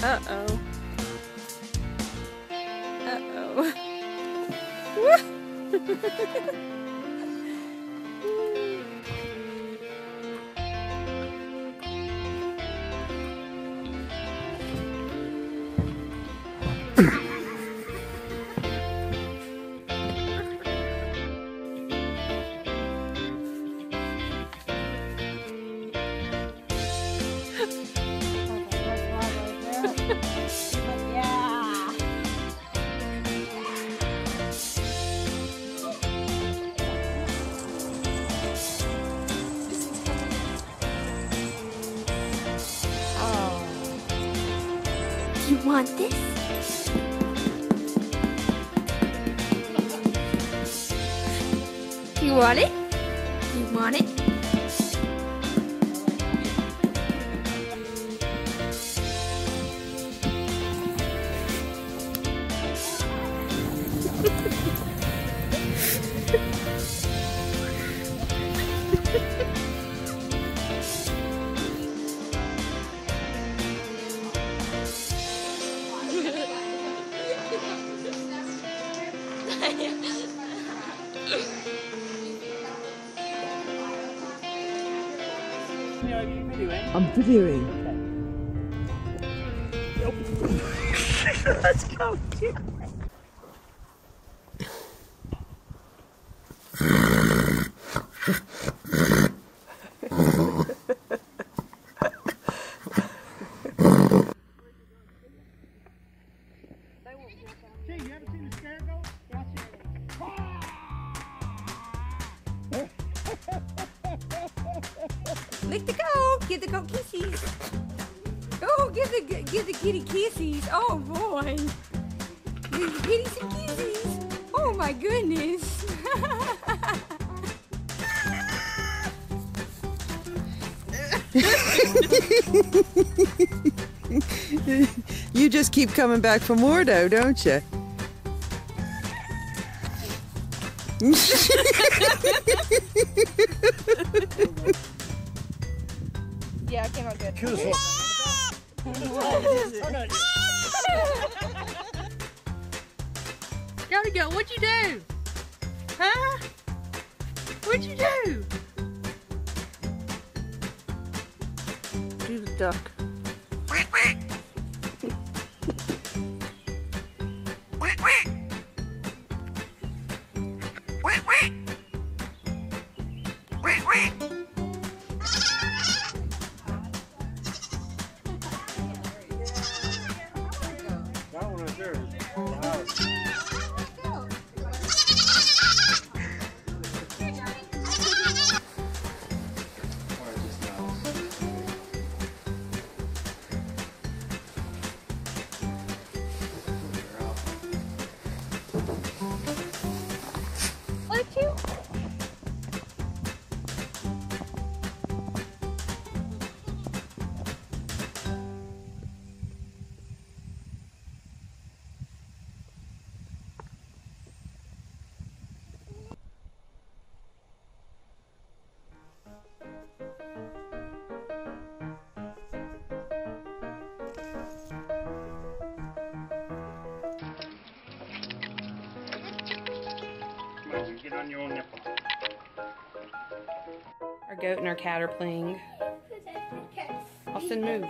Uh-oh. Uh-oh. You want this? You want it? You want it? I'm videoing. Okay. Let's go. Lick the goat. Give the goat kissies. Oh, give the kitty kissies. Oh boy. Give the kitty some kissies. Oh my goodness. You just keep coming back for more though, don't you? Yeah, it came out good. Gotta go. What'd you do? Huh? What'd you do? Do the duck. That one right there. What you? Get on your own nipple. Our goat and our cat are playing. Austin, move.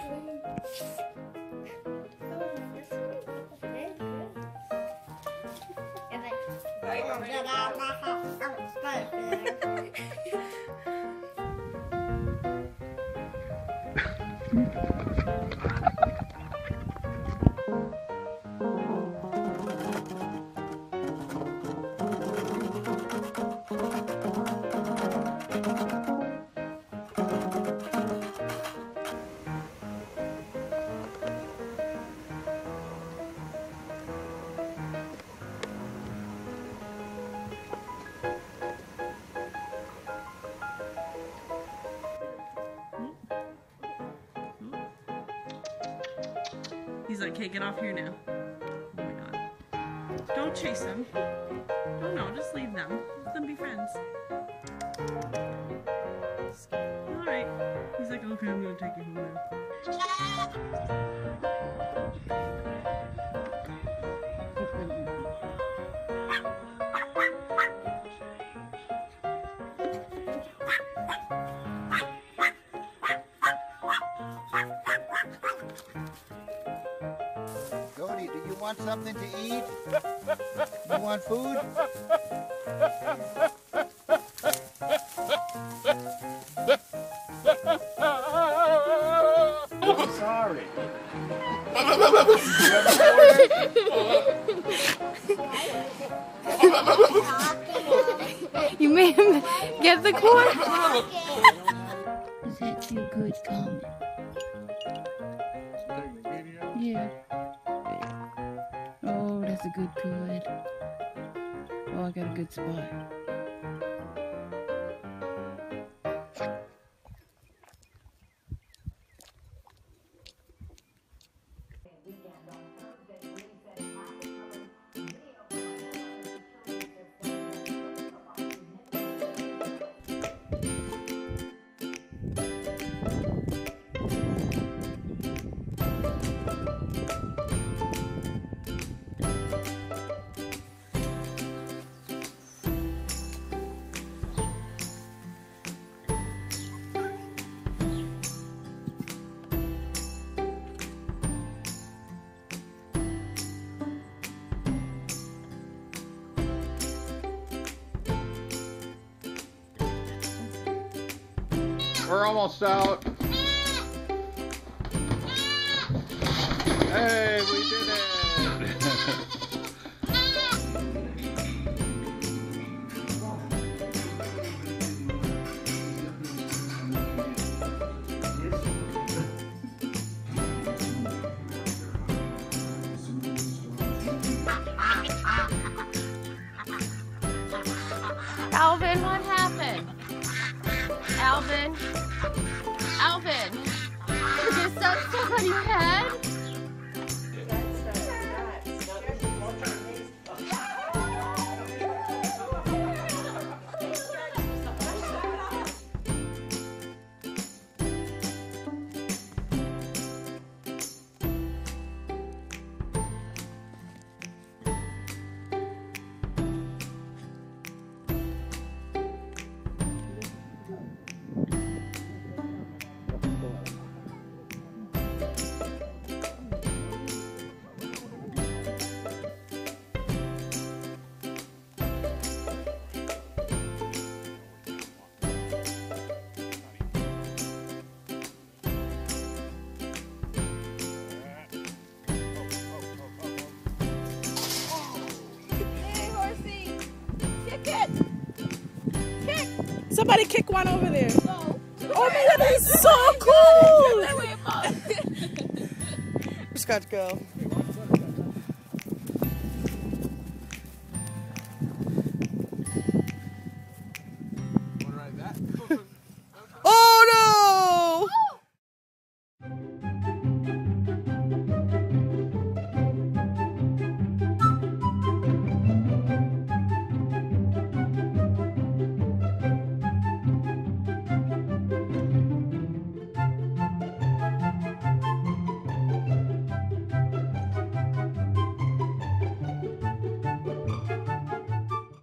He's like, hey, get off here now. Oh my god. Don't chase them. Oh no, just leave them. Let them be friends. Alright. He's like, Okay, I'm gonna take you home now. Cody, do you want something to eat? You want food? I'm sorry. You made him get the corn? Does that feel good, Comet? Yeah. Oh, that's a good. Oh, I got a good spot. We're almost out. Hey, we did it! Alvin, what happened? Alvin? Alvin? Is there some stuff on your head? Somebody kick one over there. Oh my god, that is so cool! Scott, go.